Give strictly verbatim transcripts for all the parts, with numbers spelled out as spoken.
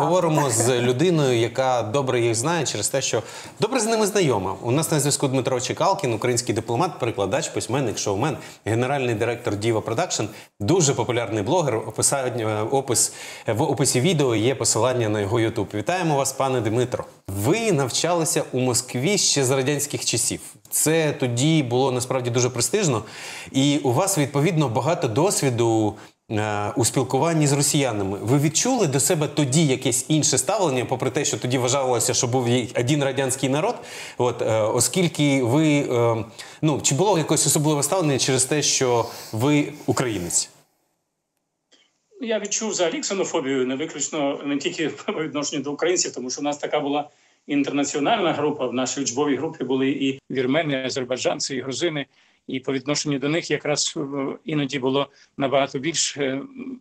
поговоримо з людиною, яка добре їх знає через те, що добре з ними знайома. У нас на зв'язку Дмитро Чекалкін, український дипломат, перекладач, письменник, шоумен, генеральний директор Діва Продакшн, дуже популярний блогер. Опис, в описі відео є посилання на його ютуб. Вітаємо вас, пане Дмитро. Ви навчалися у Москві ще з радянських часів. Це тоді було насправді дуже престижно. І у вас, відповідно, багато досвіду у спілкуванні з росіянами. Ви відчули до себе тоді якесь інше ставлення, попри те, що тоді вважалося, що був один радянський народ, от, оскільки ви, ну, чи було якесь особливе ставлення через те, що ви українець? Я відчув взагалі ксенофобію, не виключно, не тільки по відношенню до українців, тому що у нас така була інтернаціональна група, в нашій учбовій групі були і вірмени, і азербайджанці, і грузини, і по відношенню до них якраз іноді було набагато більше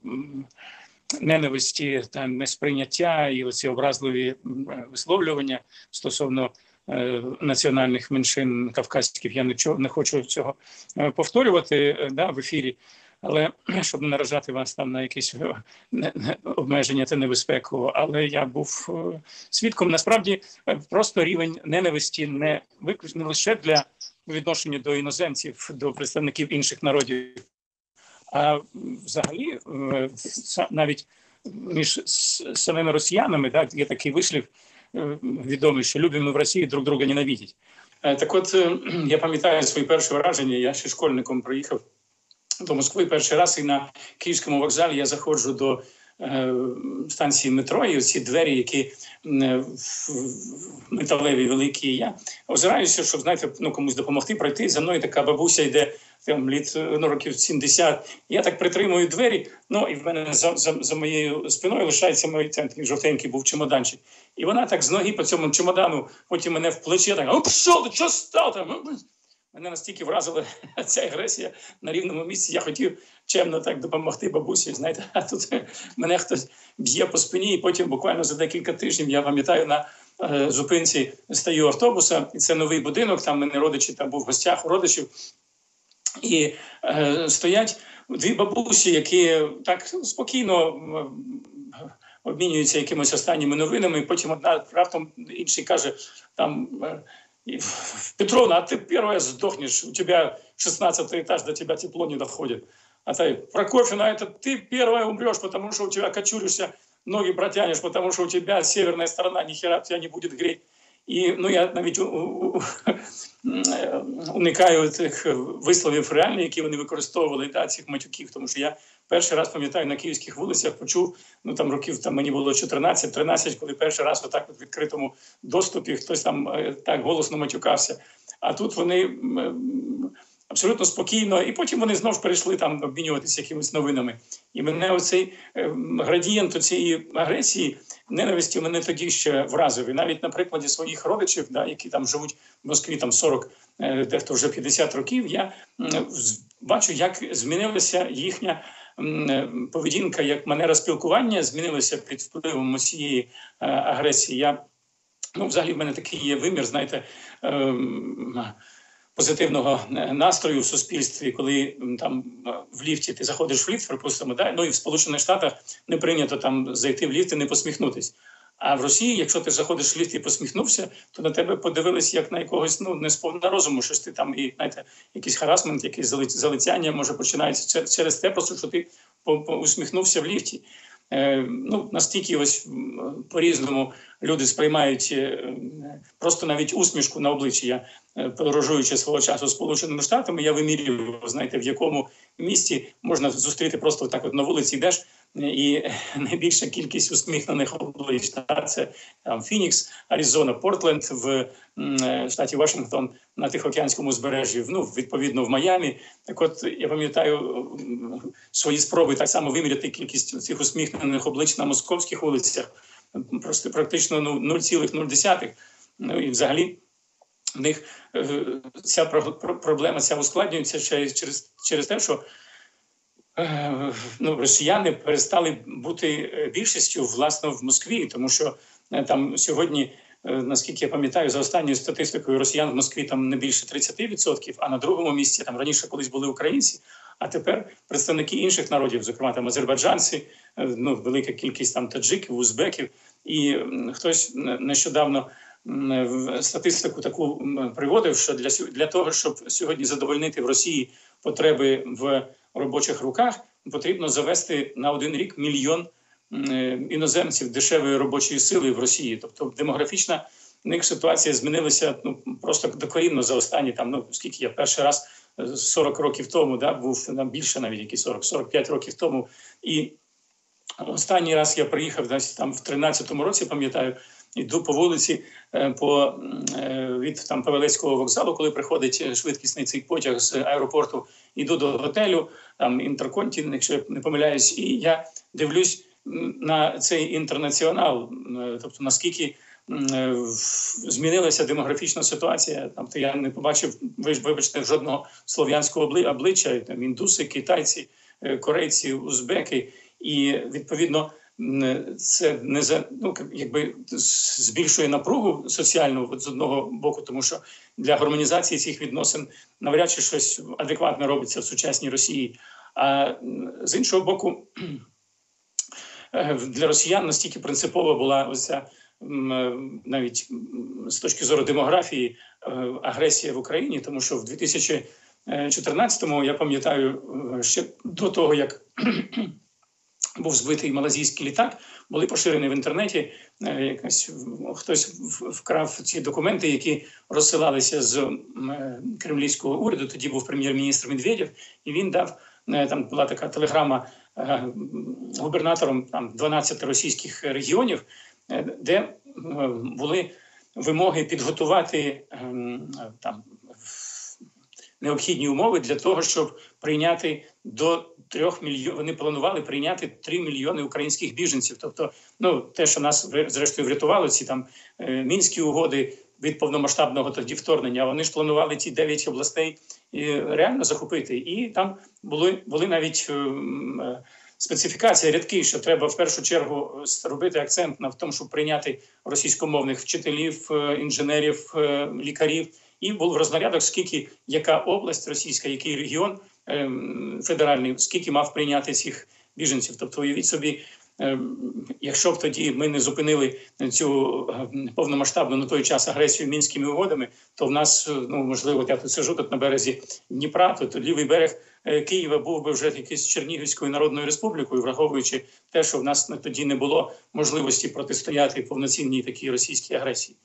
ненависті та несприйняття і оці образливі висловлювання стосовно національних меншин кавказьких. Я нічого не хочу цього повторювати, да, в ефірі. Але щоб не наражати вас там на якісь обмеження та небезпеку, але я був свідком. Насправді, просто рівень ненависті не виключно не лише для відношення до іноземців, до представників інших народів, а взагалі навіть між самими росіянами, так, є такий вислів відомий, що любимо в Росії друг друга ненавидять. Так от, я пам'ятаю свої перші враження, я ще школьником приїхав до Москви перший раз, і на Київському вокзалі я заходжу до е, станції метро, і ці двері, які е, металеві, великі, я озираюся, щоб, знаєте, ну, комусь допомогти пройти. За мною така бабуся йде, там, літ, ну, років сімдесят. Я так притримую двері, ну, і в мене за, за, за моєю спиною лишається мій такий жовтенький був чемоданчик. І вона так з ноги по цьому чемодану, потім мене в плече, так, «О, що ти, що став там?» Мене настільки вразила ця агресія на рівному місці. Я хотів чемно так допомогти бабусі, знаєте, а тут мене хтось б'є по спині, і потім буквально за декілька тижнів, я пам'ятаю, на е, зупинці стою автобуса, і це новий будинок, там мене родичі, там був в гостях у родичів, і е, стоять дві бабусі, які так спокійно е, обмінюються якимись останніми новинами, і потім одна раптом інший каже, там... Е, Петровна, а ты первая сдохнешь, у тебя шестнадцатый этаж, до тебя тепло не доходит. А ты, Прокофьевна, это ты первая умрешь, потому что у тебя кочуришься, ноги протянешь, потому что у тебя северная сторона, ни хера тебя не будет греть. І, ну, я навіть у, у, уникаю тих висловів реальних, які вони використовували, да, цих матюків, тому що я перший раз, пам'ятаю, на київських вулицях почув, ну, там років, там мені було чотирнадцять-тринадцять, коли перший раз отак от в відкритому доступі хтось там так голосно матюкався. А тут вони абсолютно спокійно, і потім вони знову перейшли там обмінюватися якимись новинами. І мене оцей градієнт цієї агресії, ненависті мене тоді ще вразив. І навіть на прикладі своїх родичів, да, які там живуть в Москві там сорок, дехто вже п'ятдесят років, я бачу, як змінилася їхня поведінка, як манера спілкування змінилася під впливом цієї агресії. Я, ну, взагалі в мене такий є вимір, знаєте, позитивного настрою в суспільстві, коли там в ліфті ти заходиш в ліфт, припустимо, да? Ну і в Сполучених Штатах не прийнято там зайти в ліфт і не посміхнутись. А в Росії, якщо ти заходиш в ліфт і посміхнувся, то на тебе подивились як на якогось, ну, не сповна розуму, щось ти там, і, знаєте, якийсь харасмент, якесь залицяння може починається через те, просто що ти усміхнувся в ліфті. Е, ну, настільки ось по-різному люди сприймають е, просто навіть усмішку на обличчі. Я, е, подорожуючи свого часу Сполученими Штатами, я вимірюю, знаєте, в якому місті можна зустріти просто так от на вулиці йдеш, і найбільша кількість усміхнених облич. Це там Фінікс, Аризона, Портленд, в е, штаті Вашингтон на Тихоокеанському узбережжі, ну, відповідно, в Майамі. Так от, я пам'ятаю свої спроби так само виміряти кількість цих усміхнених облич на московських вулицях. Просто практично ну, нуль цілих нуль десятих. Ну, і взагалі в них е, ця проблема ця ускладнюється через, через, через те, що ну, росіяни перестали бути більшістю, власне, в Москві, тому що там сьогодні, наскільки я пам'ятаю, за останньою статистикою росіян в Москві там не більше тридцять відсотків, а на другому місці там раніше колись були українці, А тепер представники інших народів, зокрема там азербайджанці, ну велика кількість там таджиків, узбеків, і хтось нещодавно статистику таку приводив, що для для того, щоб сьогодні задовольнити в Росії потреби в робочих руках, потрібно завести на один рік мільйон іноземців дешевої робочої сили в Росії. Тобто демографічна в них ситуація змінилася ну просто докорінно за останні там, ну скільки я перший раз сорок років тому, да, був нам більше навіть які сорок сорок п'ять років тому. І останній раз я приїхав десь там в тринадцятому році, пам'ятаю, йду по вулиці по від там Павелецького вокзалу, коли приходить швидкісний цей потяг з аеропорту, йду до готелю, там Інтерконтін, якщо я не помиляюсь, і я дивлюсь на цей інтернаціонал, тобто наскільки змінилася демографічна ситуація. Там я не побачив, ви ж вибачте, жодного слов'янського обличчя, там індуси, китайці, корейці, узбеки, і відповідно це не за ну якби збільшує напругу соціальну з одного боку, тому що для гармонізації цих відносин навряд чи щось адекватне робиться в сучасній Росії. А з іншого боку, для росіян настільки принципова була ось ця навіть з точки зору демографії агресія в Україні, тому що в дві тисячі чотирнадцятому, я пам'ятаю, ще до того, як був збитий малазійський літак, були поширені в інтернеті, якась хтось вкрав ці документи, які розсилалися з кремлівського уряду, тоді був прем'єр-міністр Медведєв, і він дав, там була така телеграма губернатором там дванадцяти російських регіонів, де були вимоги підготувати там необхідні умови для того, щоб прийняти до трьох мільйонів, вони планували прийняти три мільйони українських біженців. Тобто, ну, те, що нас зрештою врятувало, ці там мінські угоди від повномасштабного тоді вторгнення, вони ж планували ті дев'ять областей реально захопити. І там були, були навіть специфікація, рядки, що треба в першу чергу робити акцент на тому, щоб прийняти російськомовних вчителів, інженерів, лікарів. І був рознарядок, скільки, яка область російська, який регіон федеральний, скільки мав прийняти цих біженців. Тобто, уявіть собі, якщо б тоді ми не зупинили цю повномасштабну на той час агресію мінськими угодами, то в нас, ну, можливо, я тут сижу тут на березі Дніпра, то, то лівий берег Києва був би вже якоюсь Чернігівською Народною Республікою, враховуючи те, що в нас тоді не було можливості протистояти повноцінній такій російській агресії.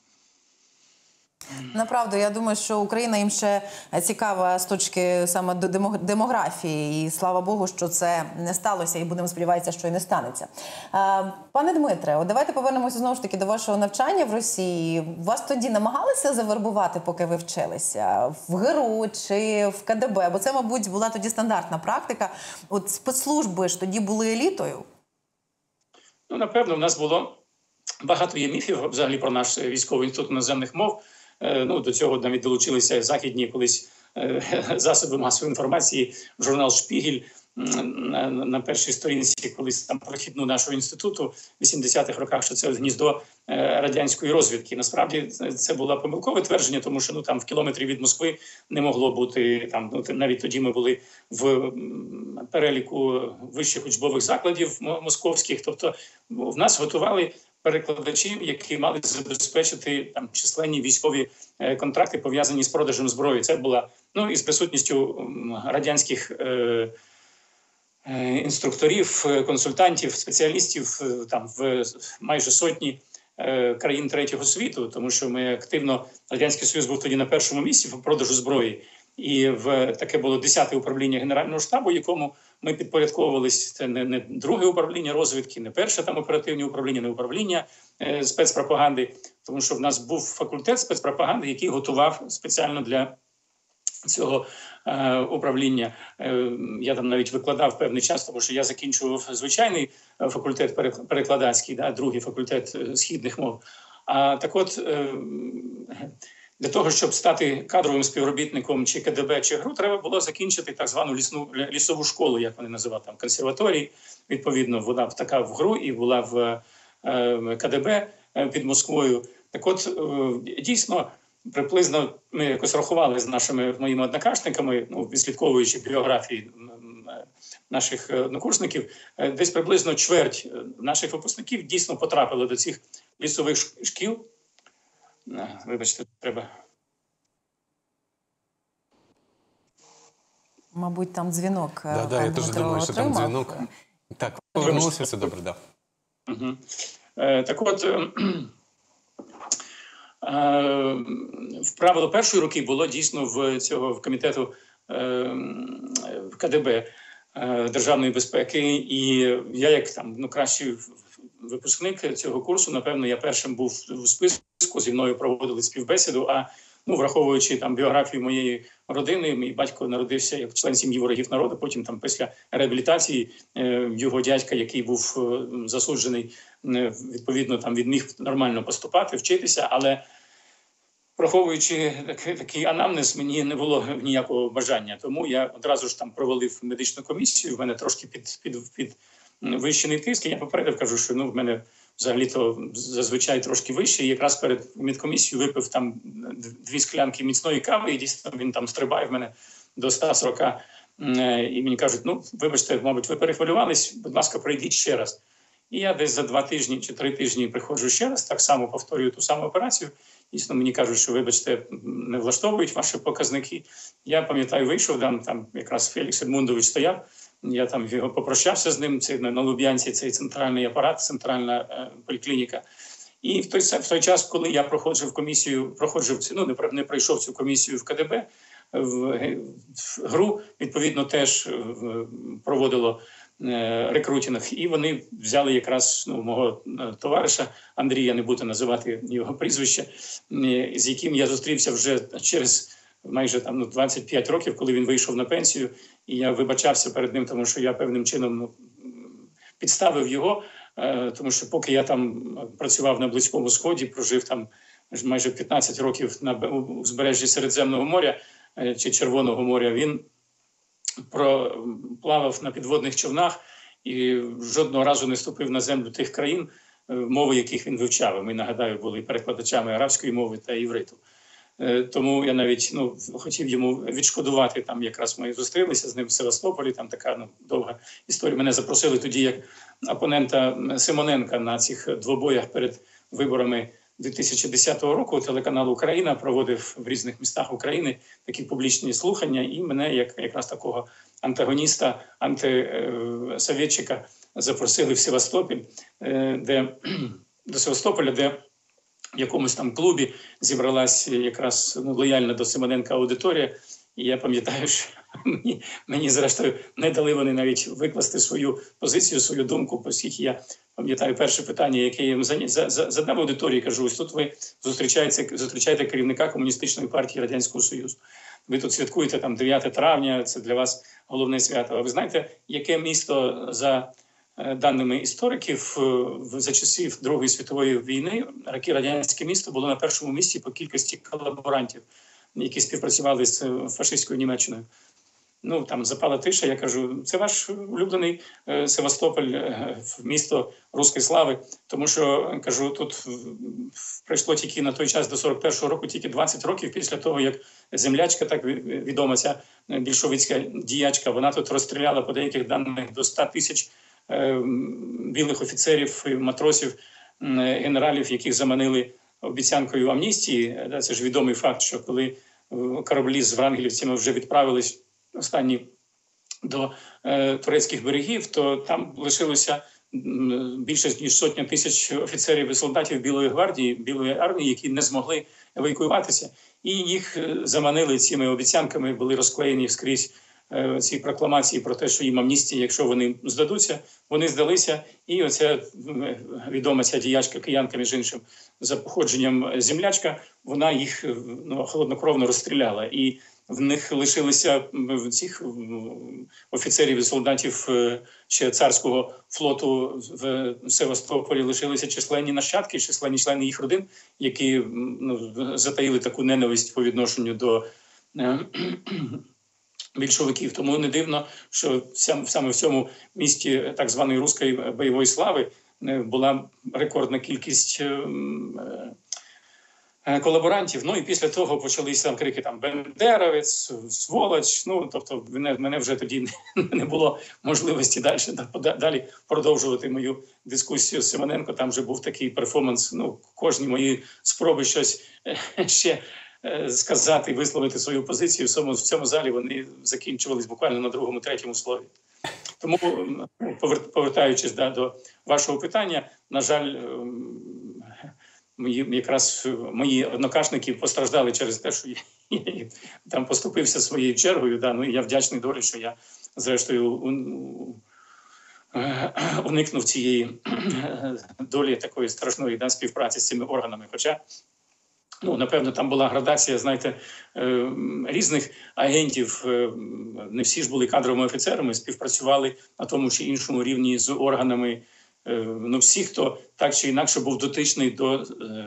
Направду, я думаю, що Україна їм ще цікава з точки саме демографії. І слава Богу, що це не сталося, і будемо сподіватися, що і не станеться. Пане Дмитре, от давайте повернемося знову ж таки до вашого навчання в Росії. Вас тоді намагалися завербувати, поки ви вчилися? В ГРУ чи в КДБ? Бо це, мабуть, була тоді стандартна практика. От спецслужби ж тоді були елітою? Ну, напевно, в нас було багато є міфів взагалі про наш військовий інститут іноземних мов. Ну, до цього навіть долучилися західні колись засоби масової інформації, журнал «Шпігель» на, на першій сторінці, колись там прохідну нашого інституту в вісімдесятих роках, що це гніздо радянської розвідки. Насправді це було помилкове твердження, тому що ну там в кілометрі від Москви не могло бути, там ну, навіть тоді ми були в переліку вищих учбових закладів московських, тобто в нас готували перекладачів, які мали забезпечити там численні військові е, контракти, пов'язані з продажем зброї. Це була, ну, і з присутністю радянських е, е, інструкторів, консультантів, спеціалістів е, там в майже сотні е, країн третього світу, тому що ми активно, Радянський Союз був тоді на першому місці в продажу зброї. І в таке було десяте управління Генерального штабу, якому ми підпорядковувалися. Це не, не друге управління розвідки, не перше там оперативне управління, не управління е, спецпропаганди. Тому що в нас був факультет спецпропаганди, який готував спеціально для цього е, управління. Е, я там навіть викладав певний час, тому що я закінчував звичайний факультет перекладацький, да, другий факультет східних мов. А так от... Е, Для того, щоб стати кадровим співробітником чи КДБ, чи ГРУ, треба було закінчити так звану лісну, лісову школу, як вони називають, там, консерваторії. Відповідно, вона така в ГРУ і була в е, КДБ під Москвою. Так от, е, дійсно, приблизно ми якось рахували з нашими моїми однокашниками, ну, відслідковуючи біографії наших однокурсників, десь приблизно чверть наших випускників дійсно потрапили до цих лісових шкіл. Вибачте, треба. Мабуть, там дзвінок. Да, да, я теж думаю, що там дзвінок. Так, повернулося, все добре, так. Да. Угу. Е, так от, е, е, в правило першої роки було дійсно в цього в комітету е, в КДБ е, Державної безпеки, і я як там ну, кращий випускник цього курсу, напевно, я першим був в списку, зі мною проводили співбесіду, а ну, враховуючи там біографію моєї родини, мій батько народився як член сім'ї ворогів народу, потім там після реабілітації е, його дядька, який був е, засуджений, е, відповідно там відміг нормально поступати, вчитися, але враховуючи такий, такий анамнез, мені не було ніякого бажання, тому я одразу ж там провалив медичну комісію, в мене трошки під, під, під вищений тиск, і я попередив, кажу, що ну, в мене взагалі-то зазвичай трошки вище, і якраз перед медкомісією випив там дві склянки міцної кави, і дійсно він там стрибає в мене до ста сорока, і мені кажуть, ну, вибачте, мабуть, ви перехвилювались, будь ласка, пройдіть ще раз. І я десь за два тижні чи три тижні приходжу ще раз, так само повторюю ту саму операцію. Дійсно, мені кажуть, що, вибачте, не влаштовують ваші показники. Я пам'ятаю, вийшов, там, там якраз Фелікс Едмундович стояв, я там його попрощався з ним, це на Луб'янці, цей центральний апарат, центральна е, поліклініка. І в той, в той час, коли я проходжив комісію, проходжив, ну, не, не пройшов цю комісію в КДБ, в, в ГРУ, відповідно, теж проводило е, рекрутинг. І вони взяли якраз ну, мого товариша Андрія, не буду називати його прізвище, е, з яким я зустрівся вже через майже там, ну, двадцять п'ять років, коли він вийшов на пенсію. І я вибачався перед ним, тому що я певним чином ну, підставив його, е, тому що поки я там працював на Близькому Сході, прожив там майже п'ятнадцять років на узбережжі Середземного моря е, чи Червоного моря, він проплавав на підводних човнах і жодного разу не ступив на землю тих країн, е, мови яких він вивчав. Ми, нагадаю, були перекладачами арабської мови та івриту. Тому я навіть ну, хотів йому відшкодувати, там якраз ми зустрілися з ним в Севастополі, там така ну, довга історія. Мене запросили тоді як опонента Симоненка на цих двобоях перед виборами дві тисячі десятого року. Телеканал «Україна» проводив в різних містах України такі публічні слухання, і мене як якраз такого антагоніста, антисовєтчика запросили в Севастополь, де, до Севастополя, де в якомусь там клубі зібралась якраз ну, лояльна до Симоненка аудиторія. І я пам'ятаю, що мені, мені зрештою не дали вони навіть викласти свою позицію, свою думку, оскільки я пам'ятаю перше питання, яке я їм задав аудиторії, кажу, ось тут ви зустрічаєте, зустрічаєте керівника Комуністичної партії Радянського Союзу. Ви тут святкуєте там дев'яте травня, це для вас головне свято. А ви знаєте, яке місто за даними істориків, за часів Другої світової війни радянське місто було на першому місці по кількості колаборантів, які співпрацювали з фашистською Німеччиною. Ну, там запала тиша, я кажу, це ваш улюблений е, Севастополь, е, місто руської слави, тому що, кажу, тут прийшло тільки на той час до сорок першого року, тільки двадцять років після того, як землячка, так відома ця більшовицька діячка, вона тут розстріляла по деяких даних до ста тисяч білих офіцерів, матросів, генералів, яких заманили обіцянкою амністії. Це ж відомий факт, що коли кораблі з врангелівцями вже відправились останні до е, турецьких берегів, то там лишилося більше ніж сотня тисяч офіцерів і солдатів Білої гвардії, Білої армії, які не змогли евакуюватися. І їх заманили цими обіцянками, були розклеєні скрізь ці прокламації про те, що їм амністія, якщо вони здадуться, вони здалися. І оця відома ця діячка, киянка, між іншим, за походженням землячка, вона їх ну, холоднокровно розстріляла. І в них лишилися цих офіцерів і солдатів ще царського флоту в Севастополі, лишилися численні нащадки, численні члени їх родин, які ну, затаїли таку ненависть по відношенню до більшовиків. Тому не дивно, що саме в цьому місті так званої руської бойової слави була рекордна кількість колаборантів. Ну і після того почалися там крики там «Бендеровець», «Сволоч». Ну, тобто мене, мене вже тоді не, не було можливості далі, далі продовжувати мою дискусію з Симоненко. Там вже був такий перформанс. Ну, кожні мої спроби щось ще сказати, висловити свою позицію в цьому, в цьому залі, вони закінчувались буквально на другому, третьому слові. Тому, повертаючись да, до вашого питання, на жаль, мої, якраз мої однокашники постраждали через те, що я, я там поступився своєю чергою. Да, ну, і я вдячний долі, що я, зрештою, уникнув цієї долі такої страшної да, співпраці з цими органами. Хоча, ну, напевно, там була градація, знаєте, різних агентів. Не всі ж були кадровими офіцерами, співпрацювали на тому чи іншому рівні з органами. Ну, всі, хто так чи інакше був дотичний до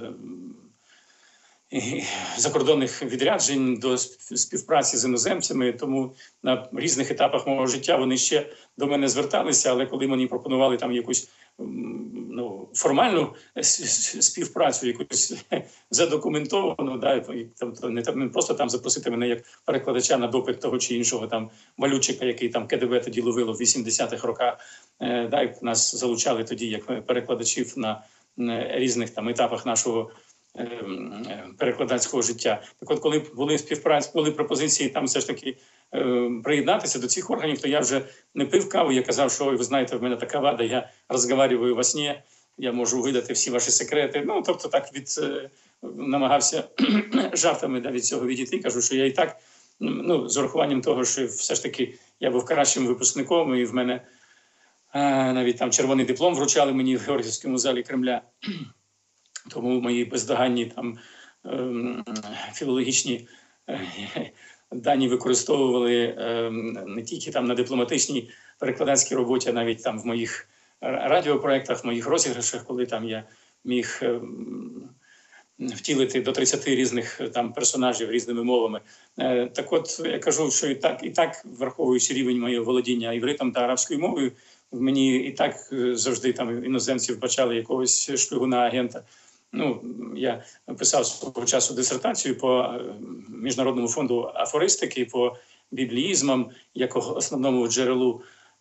закордонних відряджень, до співпраці з іноземцями. Тому на різних етапах мого життя вони ще до мене зверталися, але коли мені пропонували там якусь ну, формальну співпрацю, якусь задокументовану, да, там, не, не просто там запросити мене як перекладача на допит того чи іншого там валютчика, який там КДБ тоді ловило в вісімдесятих роках, е, да, і нас залучали тоді як перекладачів на різних там етапах нашого перекладацького життя. Так от, коли були співпраці, були пропозиції там все ж таки е, приєднатися до цих органів, то я вже не пив каву, я казав, що ви знаєте, в мене така вада, я розмовляю во сні, я можу видати всі ваші секрети. Ну, тобто так від е, намагався жартами да, від цього відійти. Кажу, що я і так, ну, з урахуванням того, що все ж таки я був кращим випускником, і в мене е, навіть там червоний диплом вручали мені в Георгіївському залі Кремля. Тому мої бездоганні там ем, філологічні е, дані використовували е, не тільки там на дипломатичній перекладацькій роботі, а навіть там в моїх радіопроектах, в моїх розіграшах, коли там я міг е, втілити до тридцяти різних там персонажів різними мовами. Е, так от я кажу, що і так, і так, враховуючи рівень моєго володіння івритом та арабською мовою, мені і так завжди там іноземці вбачали якогось шпигуна-агента. Ну, я писав свого часу дисертацію по Міжнародному фонду афористики, по бібліїзмам, як основному джерелу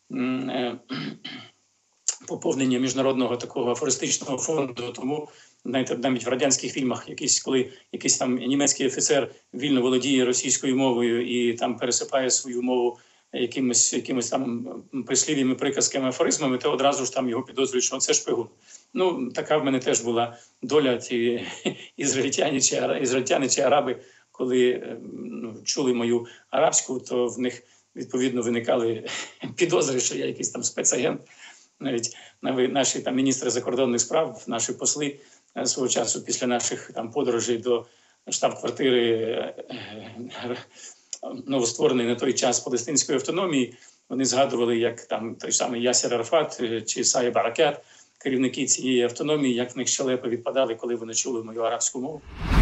поповнення міжнародного такого афористичного фонду. Тому, знаєте, навіть в радянських фільмах, якийсь, коли якийсь там німецький офіцер вільно володіє російською мовою і там пересипає свою мову якимось, якимось там прислів'ями, приказками, афоризмами, то одразу ж там його підозрюють, що це шпигун. Ну, така в мене теж була доля, ті ізраїльтяни чи, ізраїльтяни чи араби, коли ну, чули мою арабську, то в них, відповідно, виникали підозри, що я якийсь там спецагент. Навіть наші там міністри закордонних справ, наші посли свого часу після наших там подорожей до штаб-квартири новоствореної на той час палестинської автономії, вони згадували, як там той самий Ясер Арафат чи Саїб Аракат, керівники цієї автономії, як в них щелепи відпадали, коли вони чули мою арабську мову.